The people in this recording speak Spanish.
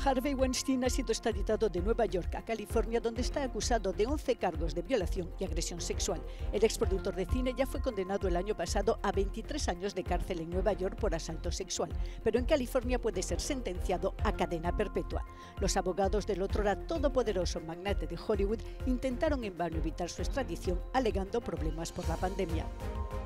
Harvey Weinstein ha sido extraditado de Nueva York a California, donde está acusado de 11 cargos de violación y agresión sexual. El exproductor de cine ya fue condenado el año pasado a 23 años de cárcel en Nueva York por asalto sexual, pero en California puede ser sentenciado a cadena perpetua. Los abogados del otrora todopoderoso magnate de Hollywood intentaron en vano evitar su extradición, alegando problemas por la pandemia.